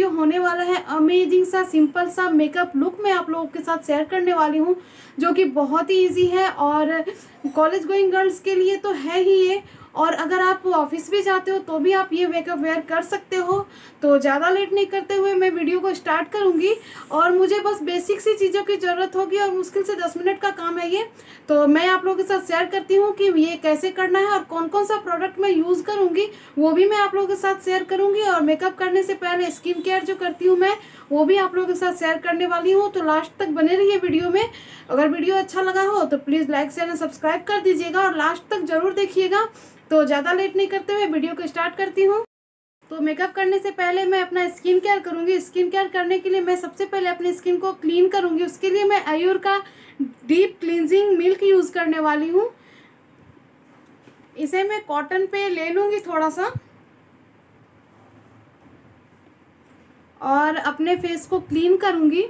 Video होने वाला है अमेजिंग सा सिंपल सा मेकअप लुक मैं आप लोगों के साथ शेयर करने वाली हूँ, जो कि बहुत ही इजी है और कॉलेज गोइंग गर्ल्स के लिए तो है ही ये। और अगर आप ऑफिस भी जाते हो तो भी आप ये मेकअप वेयर कर सकते हो। तो ज़्यादा लेट नहीं करते हुए मैं वीडियो को स्टार्ट करूँगी। और मुझे बस बेसिक सी चीज़ों की ज़रूरत होगी और मुश्किल से 10 मिनट का काम है ये। तो मैं आप लोगों के साथ शेयर करती हूँ कि ये कैसे करना है और कौन कौन सा प्रोडक्ट मैं यूज़ करूँगी वो भी मैं आप लोगों के साथ शेयर करूँगी। और मेकअप करने से पहले स्किन केयर जो करती हूँ मैं वो भी आप लोगों के साथ शेयर करने वाली हूँ। तो लास्ट तक बने रहिए वीडियो में। अगर वीडियो अच्छा लगा हो तो please like share and subscribe कर दीजिएगा और लास्ट तक ज़रूर देखिएगा। तो ज़्यादा लेट नहीं करते हुए वीडियो को स्टार्ट करती हूँ। तो मेकअप करने से पहले मैं अपना स्किन केयर करूँगी। स्किन केयर करने के लिए मैं सबसे पहले अपनी स्किन को क्लीन करूँगी। उसके लिए मैं आयुर का डीप क्लींजिंग मिल्क यूज़ करने वाली हूँ। इसे मैं कॉटन पे ले लूँगी थोड़ा सा और अपने फेस को क्लीन करूँगी।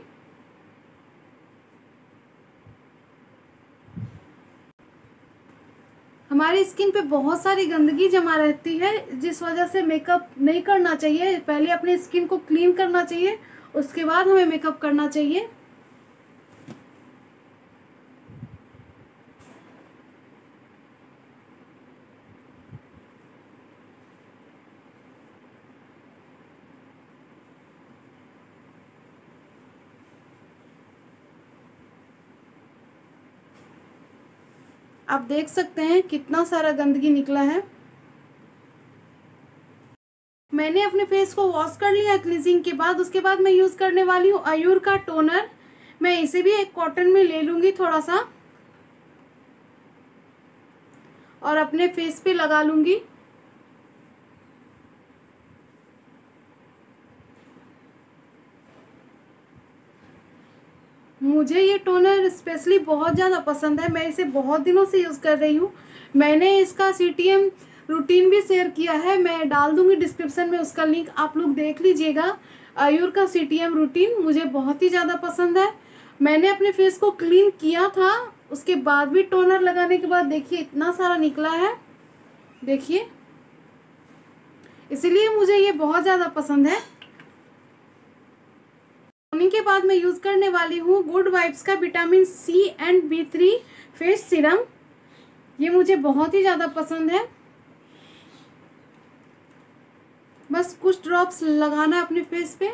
हमारी स्किन पे बहुत सारी गंदगी जमा रहती है जिस वजह से मेकअप नहीं करना चाहिए। पहले अपने स्किन को क्लीन करना चाहिए, उसके बाद हमें मेकअप करना चाहिए। आप देख सकते हैं कितना सारा गंदगी निकला है। मैंने अपने फेस को वॉश कर लिया क्लींजिंग के बाद। उसके बाद मैं यूज़ करने वाली हूँ आयुर का टोनर। मैं इसे भी एक कॉटन में ले लूँगी थोड़ा सा और अपने फेस पे लगा लूँगी। मुझे ये टोनर स्पेशली बहुत ज़्यादा पसंद है। मैं इसे बहुत दिनों से यूज़ कर रही हूँ। मैंने इसका CTM रूटीन भी शेयर किया है, मैं डाल दूँगी डिस्क्रिप्शन में उसका लिंक, आप लोग देख लीजिएगा। आयुर का CTM रूटीन मुझे बहुत ही ज़्यादा पसंद है। मैंने अपने फेस को क्लीन किया था, उसके बाद भी टोनर लगाने के बाद देखिए इतना सारा निकला है, देखिए, इसीलिए मुझे ये बहुत ज़्यादा पसंद है। के बाद मैं यूज़ करने वाली हूँ गुड वाइब्स का vitamin C and B3 face serum. ये मुझे बहुत ही ज़्यादा पसंद है। बस कुछ ड्रॉप्स लगाना है अपने फेस पे।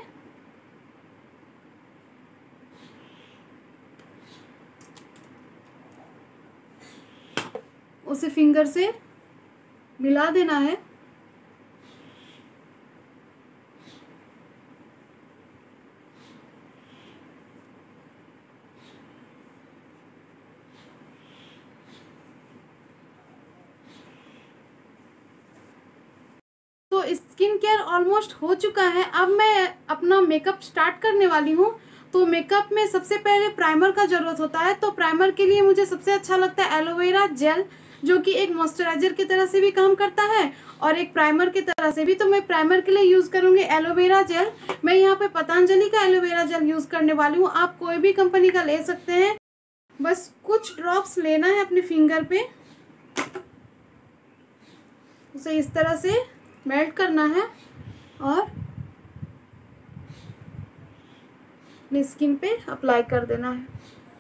उसे फिंगर से मिला देना है। तो स्किन केयर ऑलमोस्ट हो चुका है। अब मैं अपना मेकअप स्टार्ट करने वाली हूँ। तो मेकअप में सबसे पहले प्राइमर का ज़रूरत होता है। तो प्राइमर के लिए मुझे सबसे अच्छा लगता है एलोवेरा जेल, जो कि एक मॉइस्चराइजर की तरह से भी काम करता है और एक प्राइमर की तरह से भी। तो मैं प्राइमर के लिए यूज़ करूँगी एलोवेरा जेल। मैं यहाँ पे पतंजलि का एलोवेरा जेल यूज़ करने वाली हूँ। आप कोई भी कंपनी का ले सकते हैं। बस कुछ ड्रॉप्स लेना है अपने फिंगर पे, उसे इस तरह से मेल्ट करना है और अपनी स्किन पे अप्लाई कर देना है।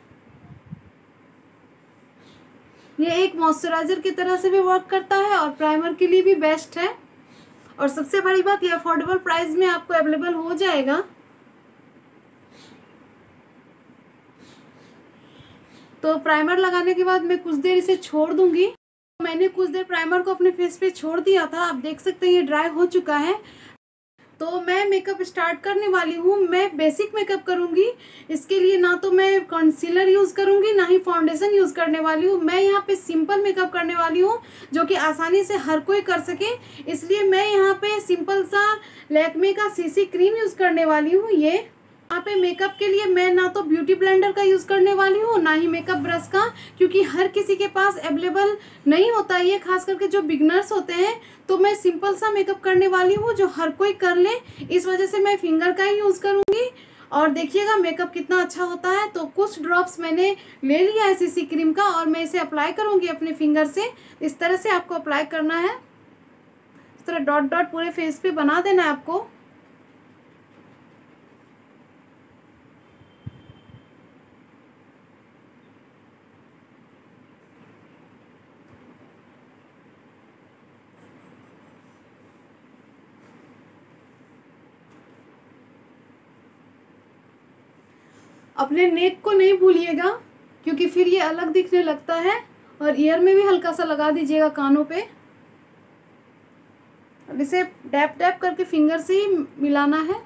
ये एक मॉइस्चराइजर की तरह से भी वर्क करता है और प्राइमर के लिए भी बेस्ट है। और सबसे बड़ी बात, ये अफोर्डेबल प्राइस में आपको अवेलेबल हो जाएगा। तो प्राइमर लगाने के बाद मैं कुछ देर इसे छोड़ दूंगी। मैंने कुछ देर प्राइमर को अपने फेस पे छोड़ दिया था। आप देख सकते हैं ये ड्राई हो चुका है। तो मैं मेकअप स्टार्ट करने वाली हूँ। मैं बेसिक मेकअप करूँगी। इसके लिए ना तो मैं कंसीलर यूज़ करूँगी ना ही फाउंडेशन यूज़ करने वाली हूँ। मैं यहाँ पे सिंपल मेकअप करने वाली हूँ जो कि आसानी से हर कोई कर सके। इसलिए मैं यहाँ पे सिंपल सा लैक्मे का CC क्रीम यूज़ करने वाली हूँ। ये यहाँ पे मेकअप के लिए मैं ना तो ब्यूटी ब्लेंडर का यूज़ करने वाली हूँ ना ही मेकअप ब्रश का, क्योंकि हर किसी के पास अवेलेबल नहीं होता ये, खास करके जो बिगनर्स होते हैं। तो मैं सिंपल सा मेकअप करने वाली हूँ जो हर कोई कर ले, इस वजह से मैं फिंगर का ही यूज़ करूँगी। और देखिएगा मेकअप कितना अच्छा होता है। तो कुछ ड्रॉप्स मैंने ले लिया है CC क्रीम का और मैं इसे अप्लाई करूँगी अपने फिंगर से। इस तरह से आपको अप्लाई करना है। इस तरह डॉट डॉट पूरे फेस पे बना देना है आपको। अपने नेक को नहीं भूलिएगा, क्योंकि फिर ये अलग दिखने लगता है। और ईयर में भी हल्का सा लगा दीजिएगा, कानों पे। अब इसे डैप डैप करके फिंगर से ही मिलाना है।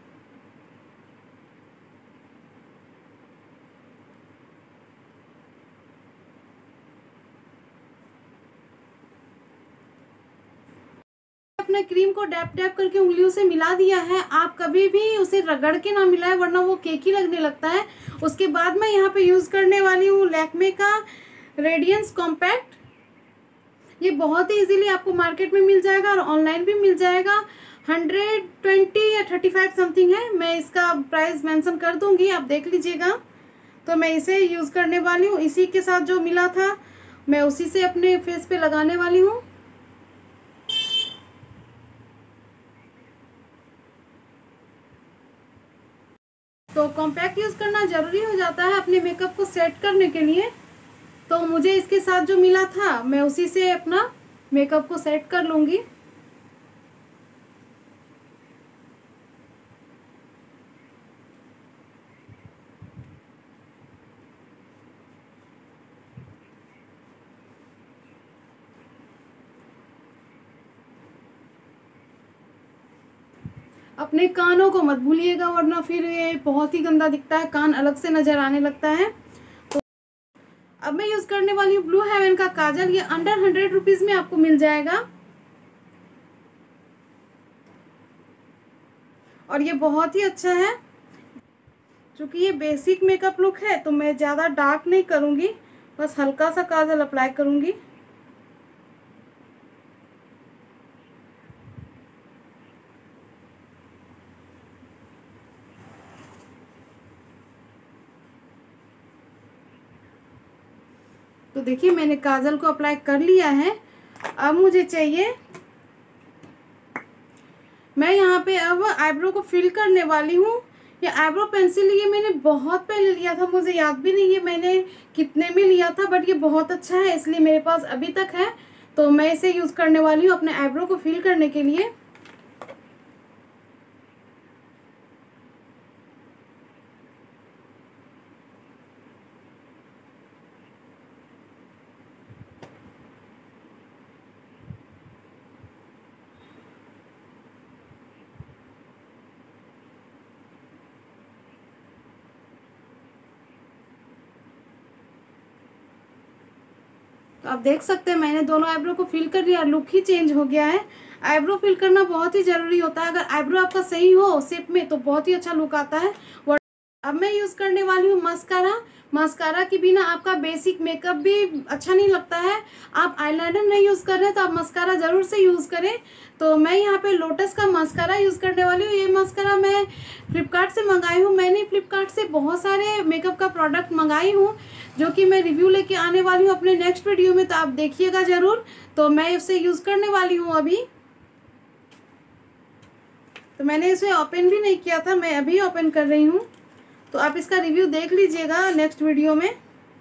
अपने क्रीम को डैप डैप करके उंगलियों से मिला दिया है। आप कभी भी उसे रगड़ के ना मिलाएं, वरना वो केकी लगने लगता है। उसके बाद मैं यहाँ पे यूज करने वाली हूँ लैक्मे का रेडियंस कॉम्पैक्ट। ये बहुत ही इजीली आपको मार्केट में मिल जाएगा और ऑनलाइन भी मिल जाएगा। 120 या 35 समथिंग है। मैं इसका प्राइस मेंशन कर दूंगी, आप देख लीजिएगा। तो मैं इसे यूज करने वाली हूँ। इसी के साथ जो मिला था मैं उसी से अपने फेस पे लगाने वाली हूँ। तो कॉम्पैक्ट यूज करना जरूरी हो जाता है अपने मेकअप को सेट करने के लिए। तो मुझे इसके साथ जो मिला था मैं उसी से अपना मेकअप को सेट कर लूंगी। अपने कानों को मत भूलिएगा, वरना फिर ये बहुत ही गंदा दिखता है, कान अलग से नजर आने लगता है। तो अब मैं यूज करने वाली हूँ ब्लू हेवन का काजल। ये अंडर 100 रुपीज में आपको मिल जाएगा और ये बहुत ही अच्छा है। क्योंकि ये बेसिक मेकअप लुक है तो मैं ज़्यादा डार्क नहीं करूँगी, बस हल्का सा काजल अप्लाई करूँगी। तो देखिए मैंने काजल को अप्लाई कर लिया है। अब मुझे चाहिए, मैं यहाँ पे अब आईब्रो को फिल करने वाली हूँ। ये आईब्रो पेंसिल ये मैंने बहुत पहले लिया था, मुझे याद भी नहीं है मैंने कितने में लिया था, बट ये बहुत अच्छा है इसलिए मेरे पास अभी तक है। तो मैं इसे यूज करने वाली हूँ अपने आईब्रो को फिल करने के लिए। तो आप देख सकते हैं मैंने दोनों आईब्रो को फिल कर लिया, लुक ही चेंज हो गया है। आईब्रो फिल करना बहुत ही जरूरी होता है। अगर आईब्रो आपका सही हो शेप में तो बहुत ही अच्छा लुक आता है। अब मैं यूज करने वाली हूँ मस्कारा। मस्कारा के बिना आपका बेसिक मेकअप भी अच्छा नहीं लगता है। आप आईलाइनर नहीं यूज कर रहे तो आप मस्कारा जरूर से यूज करें। तो मैं यहाँ पे लोटस का मस्कारा यूज करने वाली हूँ। ये मस्कारा मैं फ्लिपकार्ट से मंगाई हूँ। मैंने फ्लिपकार्ट से बहुत सारे मेकअप का प्रोडक्ट मंगाई हूँ, जो कि मैं रिव्यू लेके आने वाली हूँ अपने नेक्स्ट वीडियो में, तो आप देखिएगा जरूर। तो मैं उसे यूज करने वाली हूँ अभी। तो मैंने इसे ओपन भी नहीं किया था, मैं अभी ओपन कर रही हूँ। तो आप इसका रिव्यू देख लीजिएगा नेक्स्ट वीडियो में।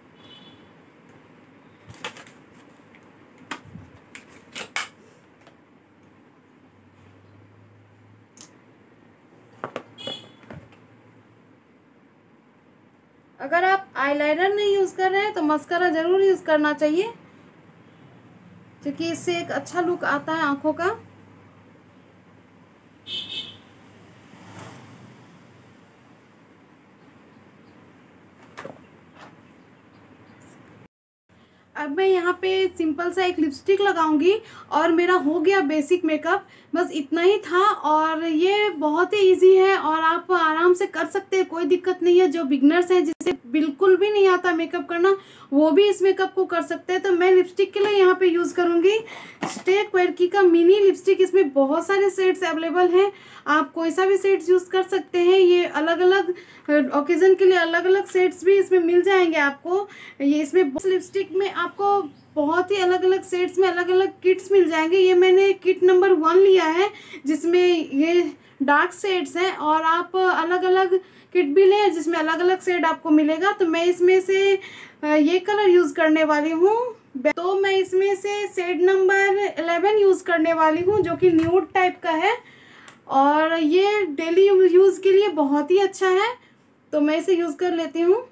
अगर आप आईलाइनर नहीं यूज कर रहे हैं तो मस्कारा जरूर यूज करना चाहिए, क्योंकि इससे एक अच्छा लुक आता है आंखों का। अब मैं यहाँ पे सिंपल सा एक लिपस्टिक लगाऊंगी और मेरा हो गया बेसिक मेकअप। बस इतना ही था और ये बहुत ही इजी है और आप आराम से कर सकते हैं, कोई दिक्कत नहीं है। जो बिगनर्स हैं जिसे बिल्कुल भी नहीं आता मेकअप करना, वो भी इस मेकअप को कर सकते हैं। तो मैं लिपस्टिक के लिए यहाँ पे यूज़ करूँगी स्टे क्वेरकी का मिनी लिपस्टिक। इसमें बहुत सारे शेड्स अवेलेबल हैं, आप कोई सा भी शेड्स यूज़ कर सकते हैं। ये अलग अलग ओकेजन के लिए अलग अलग शेड्स भी इसमें मिल जाएंगे आपको। ये इसमें लिपस्टिक में आपको बहुत ही अलग अलग शेड्स में अलग अलग किट्स मिल जाएंगे। ये मैंने किट नंबर 1 लिया है, जिसमें ये डार्क शेड्स हैं, और आप अलग अलग किट भी लें जिसमें अलग अलग शेड आपको मिलेगा। तो मैं इसमें से ये कलर यूज़ करने वाली हूँ। तो मैं इसमें से शेड नंबर 11 यूज़ करने वाली हूँ, जो कि न्यूड टाइप का है और ये डेली यूज़ के लिए बहुत ही अच्छा है। तो मैं इसे यूज़ कर लेती हूँ।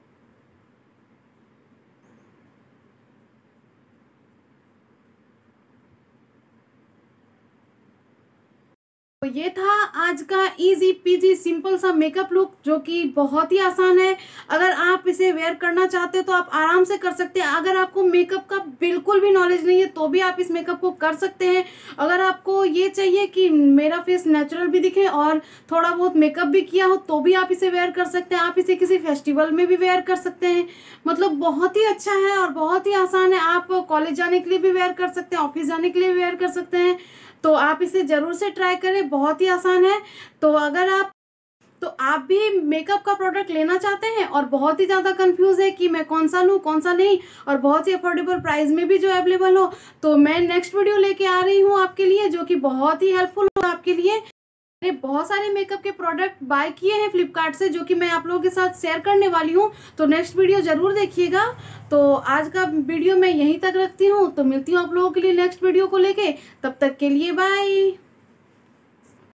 तो ये था आज का इजी पीजी सिंपल सा मेकअप लुक, जो कि बहुत ही आसान है। अगर आप इसे वेयर करना चाहते हो तो आप आराम से कर सकते हैं। अगर आपको मेकअप का बिल्कुल भी नॉलेज नहीं है तो भी आप इस मेकअप को कर सकते हैं। अगर आपको ये चाहिए कि मेरा फेस नेचुरल भी दिखे और थोड़ा बहुत मेकअप भी किया हो तो भी आप इसे वेयर कर सकते हैं। आप इसे किसी फेस्टिवल में भी वेयर कर सकते हैं। मतलब बहुत ही अच्छा है और बहुत ही आसान है। आप कॉलेज जाने के लिए भी वेयर कर सकते हैं, ऑफिस जाने के लिए भी वेयर कर सकते हैं। तो आप इसे ज़रूर से ट्राई करें, बहुत ही आसान है। तो अगर आप भी मेकअप का प्रोडक्ट लेना चाहते हैं और बहुत ही ज़्यादा कंफ्यूज है कि मैं कौन सा लूँ कौन सा नहीं, और बहुत ही अफोर्डेबल प्राइस में भी जो अवेलेबल हो, तो मैं नेक्स्ट वीडियो लेके आ रही हूँ आपके लिए, जो कि बहुत ही हेल्पफुल हो आपके लिए। मैंने बहुत सारे मेकअप के प्रोडक्ट बाय किए हैं फ्लिपकार्ट से, जो कि मैं आप लोगों के साथ शेयर करने वाली हूँ। तो नेक्स्ट वीडियो ज़रूर देखिएगा। तो आज का वीडियो मैं यहीं तक रखती हूँ, तो मिलती हूँ आप लोगों के लिए नेक्स्ट वीडियो को लेके। तब तक के लिए बाय।